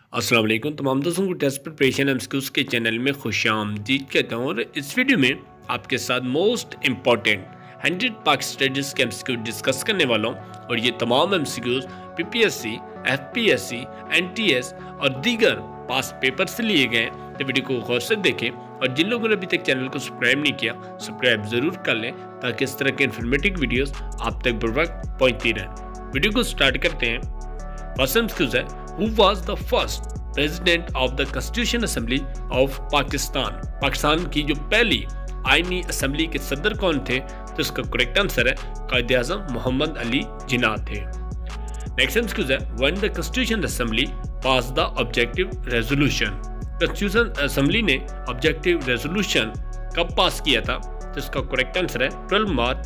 अस्सलाम वालेकुम तमाम दोस्तों को टेस्ट प्रिपरेशन एमसीक्यूज़ के चैनल में खुशामदीद कहता हूँ। और इस वीडियो में आपके साथ मोस्ट इम्पॉर्टेंट 100 पाक स्टडीज़ के एमसीक्यू डिस्कस करने वाला हूँ। और ये तमाम एमसीक्यूज़ पीपीएससी, एफपीएससी, एनटीएस और दीगर पास पेपर से लिए गए हैं। तो वीडियो को गौर से देखें और जिन लोगों ने अभी तक चैनल को सब्सक्राइब नहीं किया सब्सक्राइब ज़रूर कर लें ताकि इस तरह के इन्फॉर्मेटिव वीडियोज़ आप तक बर वक्त पहुँचती रहें। वीडियो को स्टार्ट करते हैं। फर्स्ट एमसीक्यूज़ है, Who was the first president of the Constitution Assembly of Pakistan? Pakistan की जो पहली आईनी असेंबली के सदर कौन थे? तो इसका करेक्ट आंसर है कायदे आज़म मोहम्मद अली जिन्ना थे। नेक्स्ट एमसीक्यूज़ है, When the Constitution Assembly passed the objective resolution? Constitution Assembly ने objective resolution कब पास किया था? तो इसका करेक्ट आंसर है 12 मार्च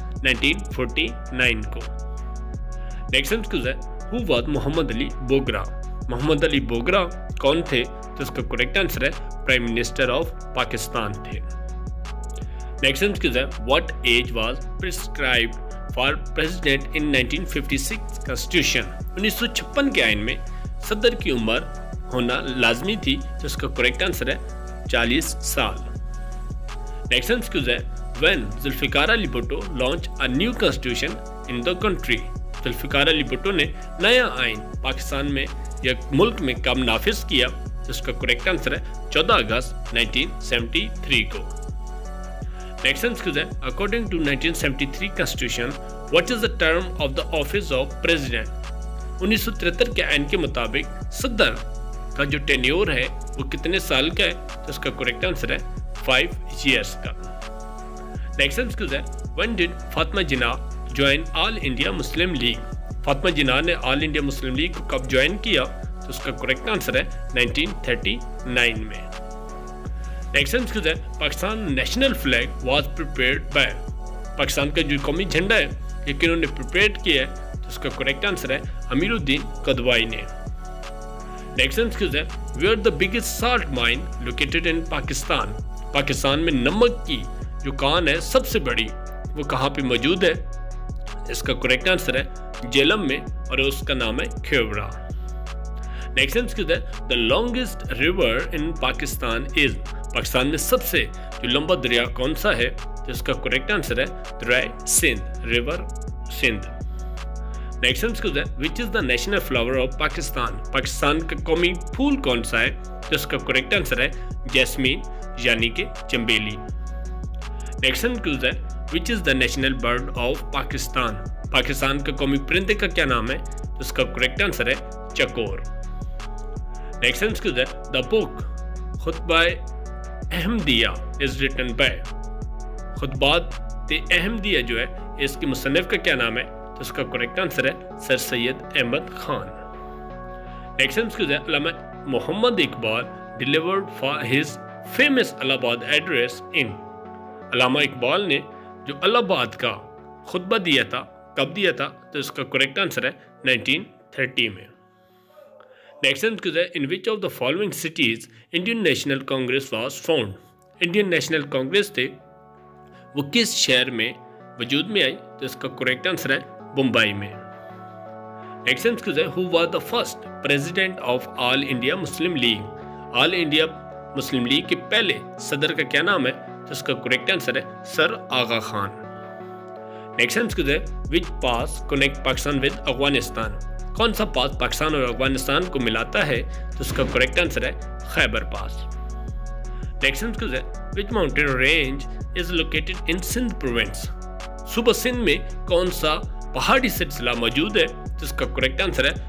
1949 को। नेक्स्ट एमसीक्यूज़ है, Who was मोहम्मद अली बोगरा? मोहम्मद अली बोगरा कौन थे? तो इसका करेक्ट आंसर है प्राइम मिनिस्टर ऑफ पाकिस्तान थे। नेक्स्ट एमसीक्यूज़ है, what age was prescribed for president in 1956 constitution? 1956 के आइन में सदर की उम्र होना लाजमी थी। तो इसका करेक्ट आंसर है 40 साल। नेक्स्ट एमसीक्यूज़ है, when Zulfikar Ali Bhutto launch a new constitution in the country? Zulfikar Ali Bhutto ने नया आइन पाकिस्तान में या मुल्क में कब नाफिज किया? तो इसका करेक्ट आंसर है 14 अगस्त 1973 को। नेक्स्ट एमसीक्यूज़ है, according to 1973 constitution what is the term of the office of president? 1973 के आइन के मुताबिक सदर का जो टेन्योर है वो कितने साल का है? तो इसका करेक्ट आंसर है 5 ईयर्स का। नेक्स्ट एमसीक्यूज़ है, when did Fatima Jinnah join all India Muslim League? Fatima Jinnah ने ऑल इंडिया मुस्लिम लीग को कब ज्वाइन किया? तो उसका करेक्ट आंसर है 1939 में। नेक्स्ट एमसीक्यूज़ है, Pakistan national flag was prepared by? Pakistan का जो कौमी झंडा है ये किन्होंने प्रिपेयर किया है? तो उसका करेक्ट आंसर है अमीरुद्दीन कदवाई ने। नेक्स्ट एमसीक्यूज़ है, where the biggest salt mine located in Pakistan? Pakistan में नमक की जो कान है सबसे बड़ी वो कहाँ पे मौजूद है? इसका करेक्ट आंसर है जेलम में और उसका नाम है खेवरा। नेक्स्ट एमसीक्यूज़ है, the longest river in Pakistan is? Pakistan में सबसे जो लंबा दरिया कौन सा है? तो इसका करेक्ट आंसर है दरिया Sindh, river Sindh. Next MCQs है, which is the national flower of Pakistan? Pakistan का कौमी फूल कौन सा है? तो इसका करेक्ट आंसर है जैस्मीन यानी कि चंबेली। नेक्स्ट एमसीक्यूज़ है, which is the national bird of Pakistan? Pakistan का कौमी परिंदे का क्या नाम है? तो इसका करेक्ट आंसर है चकोर। नेक्स्ट एमसीक्यूज़ है, the book Khutbaye Ahmadiya is written by? Khutbat Ahmadiya जो है इसके मुसन्निफ का क्या नाम है? तो इसका करेक्ट आंसर है sir Syed Ahmad Khan. Next MCQs है, Allama Mohammad Iqbal delivered for his famous Allahabad address in? Allama Iqbal ने जो इलाहाबाद का खुतबा दिया था कब दिया था? तो इसका करेक्ट आंसर है 1930 में। नेक्स्ट एमसीक्यूज़ है, in which of the following cities Indian National Congress was found? Indian National Congress थे वो किस शहर में वजूद में आई? तो इसका करेक्ट आंसर है मुंबई में। नेक्स्ट एमसीक्यूज़ है, who was the first president of all India Muslim League? All India Muslim League के पहले सदर का क्या नाम है? तो इसका करेक्ट आंसर है sir Aga Khan. Next MCQs है, which pass connect Pakistan with Afghanistan? कौन सा पास पाकिस्तान और अफगानिस्तान को मिलाता है? तो इसका करेक्ट आंसर है खैबर पास। नेक्स्ट एमसीक्यूज़ है, which mountain range is located in Sindh province? सूबा सिंध में कौन सा पहाड़ी सिलसिला मौजूद है? तो इसका करेक्ट आंसर है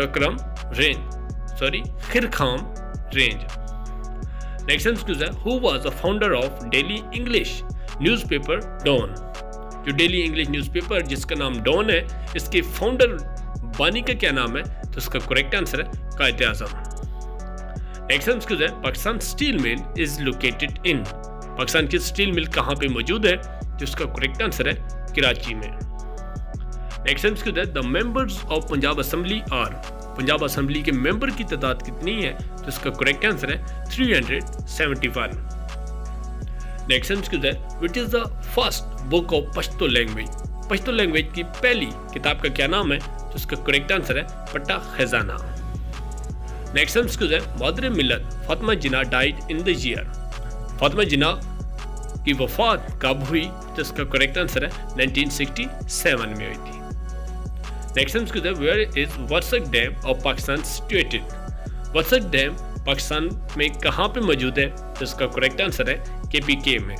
खिरखाम रेंज। नेक्स्ट एमसीक्यूज़ है, who was the founder of daily English newspaper Dawn? जो डेली इंग्लिश न्यूज़पेपर जिसका नाम डॉन है इसके फाउंडर बानी का क्या नाम है? तो इसका करेक्ट आंसर है कायदे आज़म। नेक्स्ट एमसीक्यूज़ है, Pakistan steel mill is located in? Pakistan की स्टील मिल कहाँ पे मौजूद है? जिसका करेक्ट आंसर है कराची में। नेक्स्ट एमसीक्यूज़ है, the members of Punjab assembly are? Punjab assembly के मेंबर की तादाद कितनी है? तो इसका करेक्ट आंसर है 371। नेक्स्ट एमसीक्यूज़ है, which is the first book of Pashto language? Pashto language की पहली किताब का क्या नाम है? तो इसका करेक्ट आंसर है पट्टा खजाना। नेक्स्ट एमसीक्यू है mother Millat Fatima Jinnah died in the year. Fatima Jinnah की वफात कब हुई? तो इसका करेक्ट आंसर है 1967 में हुई थी। नेक्स्ट एमसीक्यू है where is Warsak dam of Pakistan situated. Warsak dam Pakistan में कहाँ पे मौजूद है? तो इसका करेक्ट आंसर है KPK में।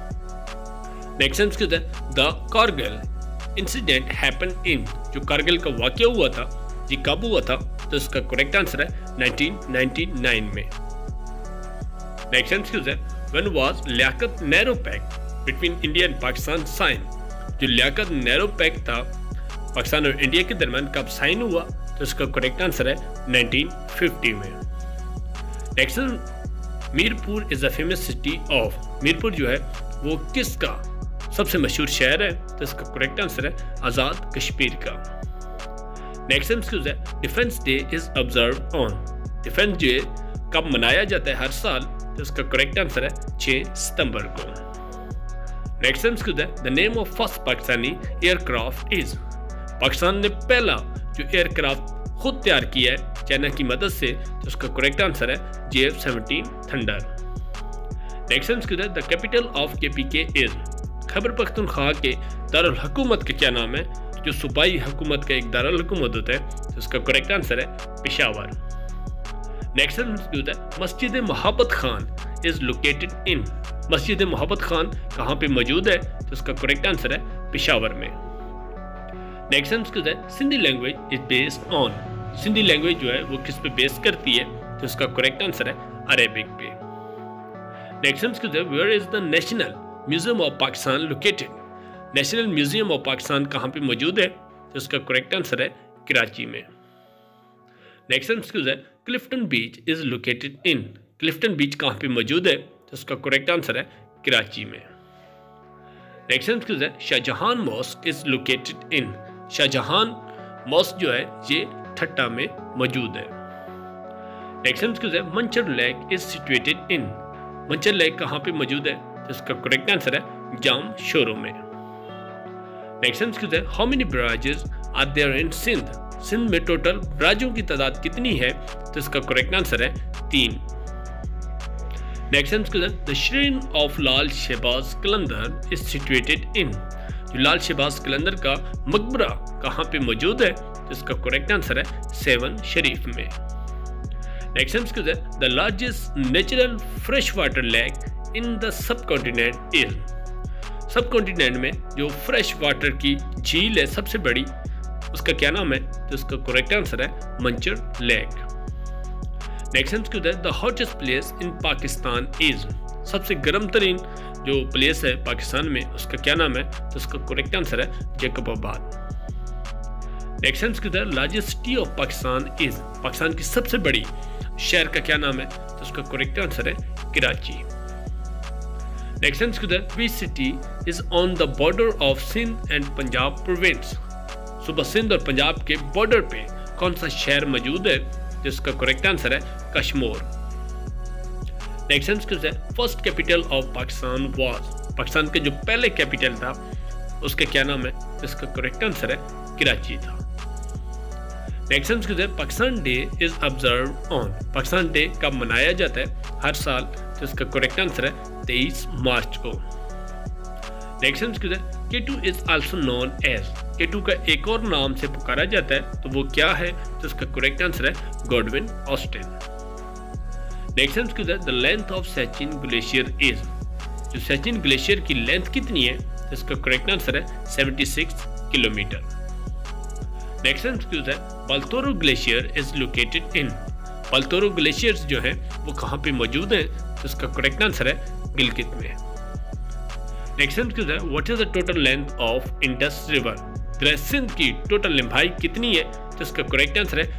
नेक्स्ट एमसीक्यू है the Kargil incident happen in. जो कारगिल का वाकया हुआ था ये कब हुआ था? तो इसका करेक्ट आंसर है 1999 में। नेक्स्ट एमसीक्यू है when was Liaquat Nehru pact between India and Pakistan sign. जो लियाकत नैरो पैक्ट था पाकिस्तान और इंडिया के दरमियान कब साइन हुआ? तो इसका करेक्ट आंसर है 1950 में। Next Mirpur is a famous city of. Mirpur जो है वो किसका सबसे मशहूर शहर है? तो इसका करेक्ट आंसर है आज़ाद कश्मीर का। नेक्स्ट एमसीक्यू है defence day is observe on. Defence day कब मनाया जाता है हर साल? तो इसका करेक्ट आंसर है 6 सितंबर को। नेक्स्ट एमसीक्यू है the name of first Pakistani aircraft is. Pakistan ने पहला जो एयरक्राफ्ट खुद तैयार किया है चाइना की मदद से, तो उसका करेक्ट आंसर है JF-17 थंडर। नेक्स्ट एमसीक्यू है the capital of KPK is. Khyber Pakhtunkhwa के दारुल हुकूमत का क्या नाम है? जो सूबाई हुकूमत का एक दारुल हुकूमत होता है, तो उसका करेक्ट आंसर है पेशावर। नेक्स्ट एमसीक्यू है मस्जिद मोहब्बत खान इज लोकेटेड इन। मस्जिद मोहब्बत खान कहाँ पे मौजूद है? तो उसका करेक्ट आंसर है पेशावर में। नेक्स्ट एमसीक्यू है Sindhi language is based on. Sindhi language जो है वो किस पे बेस करती है? तो उसका करेक्ट आंसर है अरेबिक पे। नेक्स्ट एमसीक्यू है where is the national museum of Pakistan located. National museum of Pakistan कहाँ पे मौजूद है? तो उसका करेक्ट आंसर है कराची में। नेक्स्ट एमसीक्यू है Clifton beach is located in. Clifton beach कहाँ पे मौजूद है? तो उसका करेक्ट आंसर है कराची में। नेक्स्ट एमसीक्यू है Shahjahan mosque is located in. Shahjahan mosque जो है ये ठट्टा में मौजूद है। नेक्स्ट एमसीक्यू है Manchar lake is situated in. Manchar lake कहाँ पे मौजूद है? तो इसका करेक्ट आंसर है जाम शोरों में। नेक्स्ट एमसीक्यू है how many barrages are there in Sindh. Sindh में टोटल बराजों की तादाद कितनी है? तो इसका करेक्ट आंसर है 3। नेक्स्ट एमसीक्यू है the shrine of Lal Shahbaz Qalandar is situated in. जो लाल शहबाज कलंदर का मकबरा कहाँ पे मौजूद है? तो इसका करेक्ट आंसर है 7 शरीफ में। नेक्स्ट एमसीक्यू है the largest natural fresh water lake in the subcontinent is. Subcontinent में जो फ्रेश वाटर की झील है सबसे बड़ी, उसका क्या नाम है? तो उसका करेक्ट आंसर है मंचर लेक। नेक्स्ट एमसीक्यू है the hottest place in Pakistan is. सबसे गर्म तरीन जो प्लेस है पाकिस्तान में उसका क्या नाम है? तो उसका करेक्ट आंसर है जैकबाबाद। नेक्स्ट एमसीक्यू है largest city of Pakistan is. Pakistan की सबसे बड़ी शहर का क्या नाम है? तो उसका करेक्ट आंसर है कराची। नेक्स्ट एमसीक्यू है which city is on the border of Sindh and Punjab province. सुबह सिंध और पंजाब के बॉर्डर पे कौन सा शहर मौजूद है? जिसका करेक्ट आंसर है कश्मीर। नेक्स्ट एमसीक्यू है first capital of Pakistan was. Pakistan का जो पहले कैपिटल था उसका क्या नाम है? जिसका करेक्ट आंसर है कराची था। नेक्स्ट एमसीक्यू है Pakistan day is observe on. Pakistan day कब मनाया जाता है हर साल? तो इसका करेक्ट आंसर है 23 मार्च को। नेक्स्ट एमसीक्यू है K2 is also known as. K2 का एक और नाम से पुकारा जाता है तो वो क्या है? तो इसका करेक्ट आंसर है गॉडविन ऑस्टिन। नेक्स्ट एमसीक्यू है the length of Siachen glacier is. जो सचिन ग्लेशियर की लेंथ कितनी है? तो इसका करेक्ट आंसर है 76 किलोमीटर। नेक्स्ट एमसीक्यू है Baltoro glacier is located in. Baltoro glaciers जो है वो कहाँ पे मौजूद है? तो इसका करेक्ट आंसर है गिलगित में। नेक्स्ट एमसीक्यू है what is the total length of Indus river. Sindh की टोटल लंबाई कितनी है? तो इसका करेक्ट आंसर है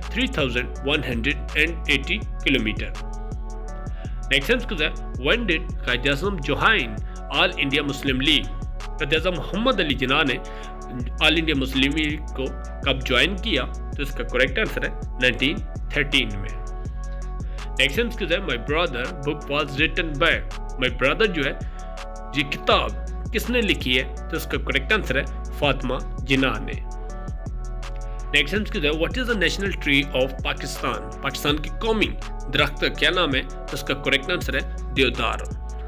3180 किलोमीटर। नेक्स्ट एमसीक्यू है when did Quaid Azam join all India Muslim League. Quaid Azam Mohammad Ali Jinnah ने ऑल इंडिया मुस्लिम लीग को कब ज्वाइन किया? तो इसका करेक्ट आंसर है 1913 में। नेक्स्ट एमसीक्यू है my brother book was written by. My brother जो है ये किताब किसने लिखी है? तो इसका करेक्ट आंसर है फातिमा जिन्ना ने। नेक्स्ट है what is the national tree of Pakistan, Pakistan की कौमी दरख्त का क्या नाम है, तो उसका करेक्ट आंसर है देवदार।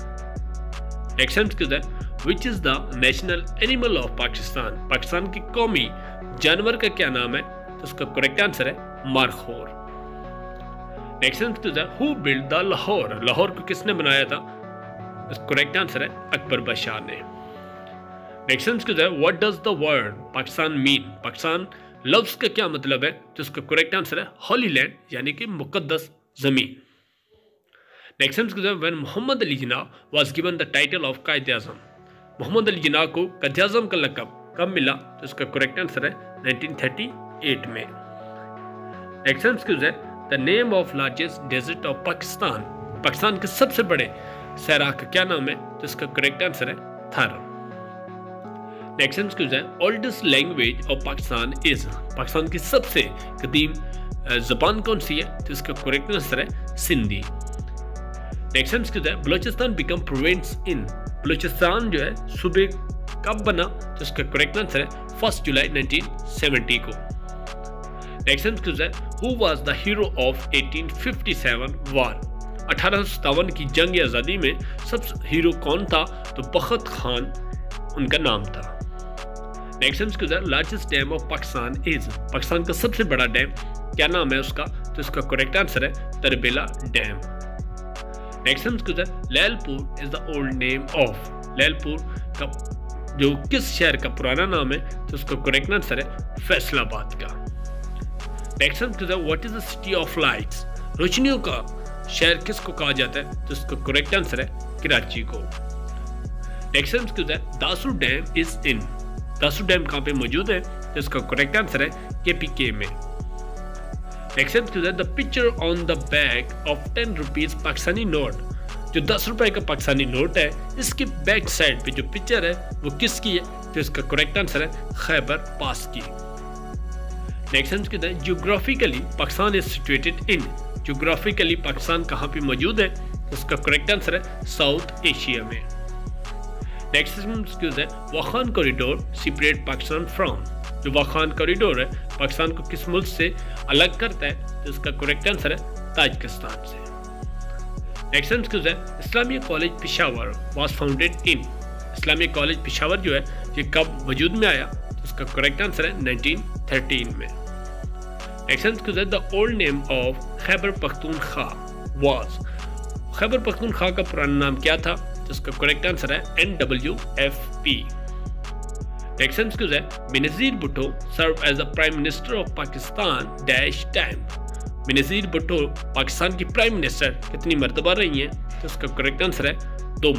नेक्स्ट है which is the national animal of Pakistan, Pakistan की कौमी जानवर का क्या नाम है, तो उसका करेक्ट आंसर है मारखोर। नेक्स्ट है who build the Lahore, Lahore को किसने बनाया था, करेक्ट आंसर है अकबर बादशाह ने। नेक्स्ट है what does the word Pakistan mean, Pakistan लफ्ज का क्या मतलब है, तो उसका करेक्ट आंसर है होली लैंड यानी कि मुकद्दस जमीन। नेक्स्ट है when Mohammad Ali Jinnah was given the title of Quaid Azam, Mohammad Ali Jinnah को कायद आज़म का लक़ब कब मिला, तो उसका करेक्ट आंसर है 1938 में। नेक्स्ट है the name of largest desert of Pakistan, Pakistan के सबसे बड़े सहरा का क्या नाम है, तो इसका करेक्ट आंसर है थर। नेक्स्ट है oldest language of Pakistan is, Pakistan की सबसे कदीम ज़बान कौन सी है, तो इसका करेक्ट आंसर है सिंधी। नेक्स्ट है Balochistan become province in, Balochistan जो है सूबे कब बना, तो इसका करेक्ट आंसर है 1 जुलाई 1970 को। नेक्स्ट है who was the hero of 1857 war, 1857 की जंग आज़ादी में सबसे हीरो कौन था, तो बख्त खान उनका नाम था। नेक्स्ट है largest dam of Pakistan is, Pakistan का सबसे बड़ा डैम क्या नाम है उसका, तो इसका करेक्ट आंसर है तरबेला डैम। नेक्स्ट है Lyallpur is the old name of, Lyallpur का जो किस शहर का पुराना नाम है, तो उसका करेक्ट आंसर है फैसलाबाद का। नेक्स्ट है what is the city of lights, रोशनियों का शहर किसको कहा जाता है, तो उसका करेक्ट आंसर है कराची को। नेक्स्ट है Dasu dam is in, Dasu dam कहाँ पे मौजूद है, तो इसका करेक्ट आंसर है KPK में। नेक्स्ट है the picture on the back of 10 rupees Pakistani note, जो 10 रुपए का पाकिस्तानी नोट है, इसके बैक साइड पे जो पिक्चर है वो किसकी है, तो इसका करेक्ट आंसर है खैबर पास की। नेक्स्ट है geographically Pakistan is situated in, geographically Pakistan कहाँ पे मौजूद है, तो इसका करेक्ट आंसर है साउथ एशिया में। नेक्स्ट है Wakhan corridor separate Pakistan from, जो वाखान कॉरिडोर है पाकिस्तान को किस मुल्क से अलग करता है, तो इसका करेक्ट आंसर है ताजिकिस्तान से। नेक्स्ट है Islamia college Peshawar was founded in, Islamia college Peshawar जो है ये कब वजूद में आया, तो इसका करेक्ट आंसर है 1913 में। नेक्स्ट है the old name of Khyber Pakhtunkhwa was, Khyber Pakhtunkhwa का पुराना नाम क्या था, तो इसका करेक्ट आंसर है NWFP। नेक्स्ट है Benazir Bhutto serve as the prime minister of Pakistan dash time, Benazir Bhutto Pakistan की प्राइम मिनिस्टर कितनी मरतबा रही हैं, तो इसका करेक्ट आंसर है 2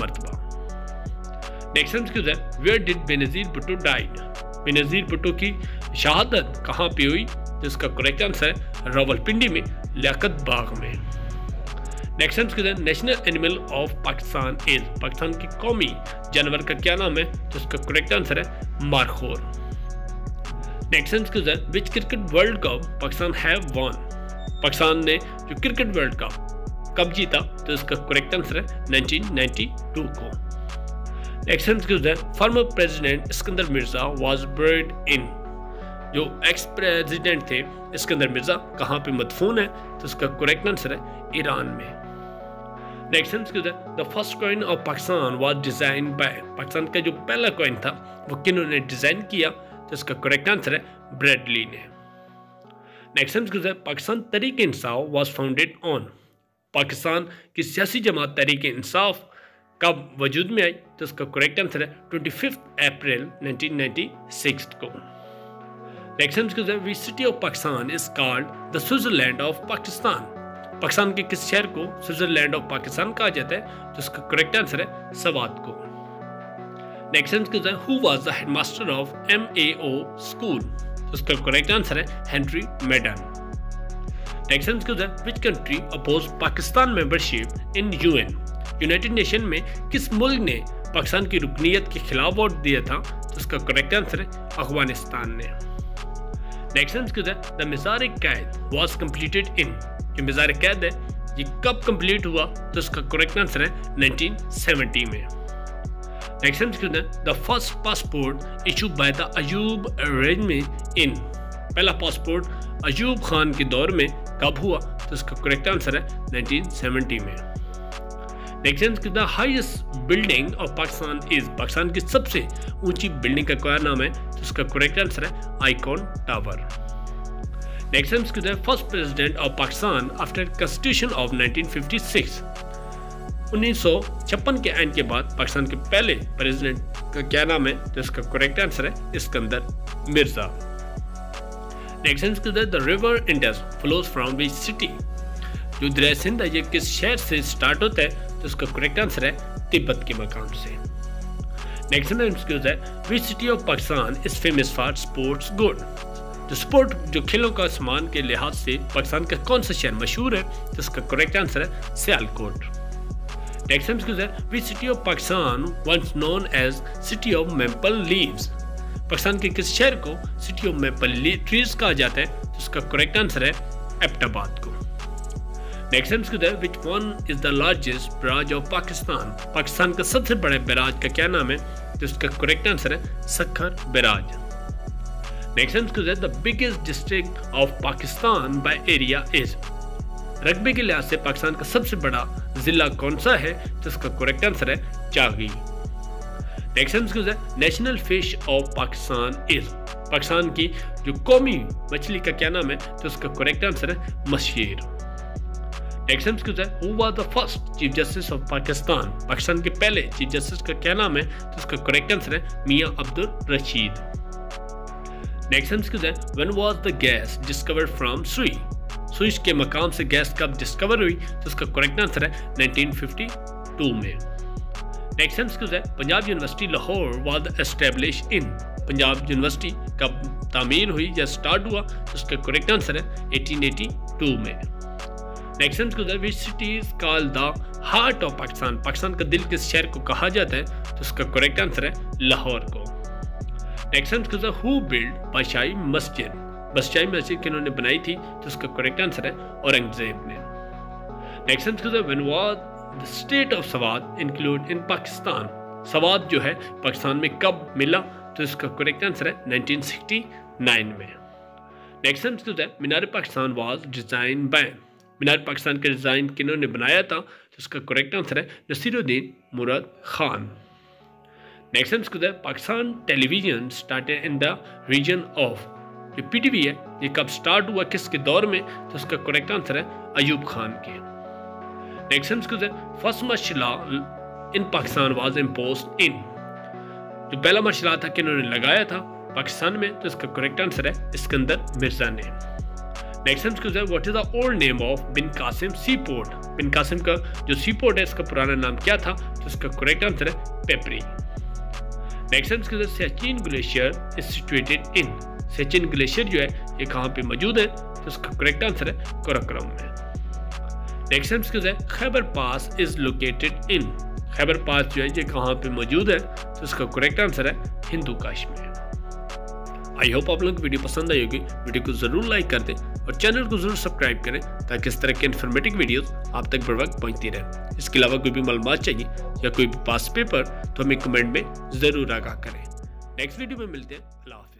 मरतबा। नेक्स्ट है where did Benazir Bhutto died, Benazir Bhutto की शहादत कहाँ पे हुई, तो इसका करेक्ट आंसर है रावलपिंडी में लियाकत बाग में। नेक्स्ट है national animal of Pakistan is, Pakistan की कौमी जानवर का क्या नाम है, तो इसका करेक्ट आंसर है मारखोर। नेक्स्ट है which cricket world cup Pakistan have won, Pakistan ने जो क्रिकेट वर्ल्ड कप कब जीता, तो इसका करेक्ट आंसर है 1992 को। नेक्स्ट है former president Sikandar Mirza was buried in, जो एक्स प्रेसिडेंट थे सिकंदर मिर्जा कहाँ पे मदफून है, तो इसका करेक्ट आंसर है ईरान में। नेक्स्ट है the first coin of Pakistan was design by, Pakistan का जो पहला कॉइन था वो किन्होंने डिजाइन किया, तो इसका करेक्ट आंसर है ब्रेडली ने। नेक्स्ट है Pakistan Tehreek Insaf was founded on, Pakistan की सियासी जमात तहरीक इंसाफ कब वजूद में आई, तो इसका करेक्ट आंसर है 25 अप्रैल 1996 को। नेक्स्ट है which city of Pakistan is called the Switzerland of Pakistan, Pakistan के किस शहर को स्विट्जरलैंड ऑफ पाकिस्तान कहा जाता है, तो इसका करेक्ट आंसर है सवात को। नेक्स्ट है who was the headmaster of MAO school, तो इसका करेक्ट आंसर है हेनरी मेडन। नेक्स्ट है which country oppose Pakistan membership in UN, united nation में किस मुल्क ने पाकिस्तान की रुकनीत के खिलाफ वोट दिया था, तो इसका करेक्ट आंसर है अफगानिस्तान ने। नेक्स्ट है द मिज़ार कैद वाज कंप्लीटेड इन, जो मिज़ार कैद है ये कब कंप्लीट हुआ, तो इसका करेक्ट आंसर है 1970 में। नेक्स्ट है the first passport issue by the Ayub arrangement in, पहला पासपोर्ट अयूब खान के दौर में कब हुआ? तो इसका करेक्ट आंसर है 1970 में। Next answer the highest building of Pakistan is, Pakistan की सबसे ऊंची बिल्डिंग का क्या नाम है? तो इसका करेक्ट आंसर है icon tower. Next answer first president of Pakistan after constitution of 1956, 1956 के एंड के बाद पाकिस्तान के पहले प्रेसिडेंट का क्या नाम है? तो इसका करेक्ट आंसर है Iskandar Mirza. Next answer the river Indus flows from which city, जो दरिया सिंध है ये किस शहर से स्टार्ट होता है? तो इसका करेक्ट आंसर है तिब्बत के मकाम से। नेक्स्ट आंसर है which city of Pakistan is famous for sports good, जो स्पोर्ट जो खेलों का सामान के लिहाज से पाकिस्तान का कौन सा शहर मशहूर है? तो इसका करेक्ट आंसर है सियालकोट। नेक्स्ट आंसर है which city of Pakistan once known as city of maple leaves, Pakistan के किस शहर को सिटी ऑफ मेपल ट्रीज कहा जाता है? तो इसका करेक्ट आंसर है एबटाबाद को। नेक्स्ट आंसर है which one is the largest barrage of Pakistan, Pakistan का सबसे बड़े बैराज का क्या नाम है? तो इसका करेक्ट आंसर है सक्खर बैराज। नेक्स्ट आंसर है the biggest district of Pakistan by area is, रकबे के लिहाज से पाकिस्तान का सबसे बड़ा जिला कौन सा है? तो इसका करेक्ट आंसर है चागी। नेक्स्ट आंसर है national fish of Pakistan is, Pakistan की जो कौमी मछली का क्या नाम है? तो इसका करेक्ट आंसर है मशेर। नेक्स्ट आंसर है who was the first chief justice of Pakistan, Pakistan के पहले चीफ जस्टिस का क्या नाम है? तो इसका करेक्ट आंसर है मियां अब्दुल रशीद। नेक्स्ट आंसर है when was the gas discovered from Sui, Sui के मकाम से गैस कब डिस्कवर हुई? तो इसका करेक्ट आंसर है 1952 में। नेक्स्ट आंसर है Punjab university Lahore was establish in, Punjab university कब तामीर हुई या स्टार्ट हुआ? तो इसका करेक्ट आंसर है 1882 में। नेक्स्ट आंसर है which city is called the heart of Pakistan, Pakistan का दिल किस शहर को कहा जाता है? तो इसका करेक्ट आंसर है लाहौर को। नेक्स्ट आंसर है हु बिल्ड बादशाही मस्जिद, बादशाही मस्जिद किन्होंने बनाई थी? तो इसका करेक्ट आंसर है औरंगजेब ने। नेक्स्ट आंसर है when was the state of Swat include in Pakistan, Swat जो है पाकिस्तान में कब मिला? तो इसका करेक्ट आंसर है 1969 में। नेक्स्ट आंसर है Minar Pakistan was design by, Minar Pakistan का डिज़ाइन किन्होंने बनाया था? तो इसका करेक्ट आंसर है नसीरुद्दीन मुराद खान। नेक्स्ट आंसर है Pakistan television started in the region of, जो पीटीवी है ये कब स्टार्ट हुआ, किसके दौर में? तो इसका करेक्ट आंसर है अयूब खान के। नेक्स्ट आंसर है first martial law in Pakistan was imposed in, जो पहला मार्शल लॉ था किन्होंने लगाया था पाकिस्तान में? तो इसका करेक्ट आंसर है इस्कंदर मिर्जा ने। नेक्स्ट आंसर है what is the old name of Bin Qasim sea port, Bin Qasim का जो सी पोर्ट है इसका पुराना नाम क्या था? तो इसका करेक्ट आंसर है पेपरी। नेक्स्ट आंसर है Siachen glacier is situated in, Siachen glacier जो है ये कहाँ पे मौजूद है? तो इसका करेक्ट आंसर है काराकोरम में। नेक्स्ट आंसर है Khyber pass is located in, Khyber pass जो है ये कहाँ पे मौजूद है? तो इसका करेक्ट आंसर है हिंदू काश में। आई होप आप लोगों को वीडियो पसंद आई होगी, वीडियो को जरूर लाइक कर दें और चैनल को जरूर सब्सक्राइब करें ताकि इस तरह के इन्फॉर्मेटिव वीडियोस आप तक बर वक्त पहुंचती रहे। इसके अलावा कोई भी मालूमात चाहिए या कोई भी पास पेपर तो हमें कमेंट में ज़रूर आगाह करें। नेक्स्ट वीडियो में मिलते हैं। अल्लाह हाफ़िज़।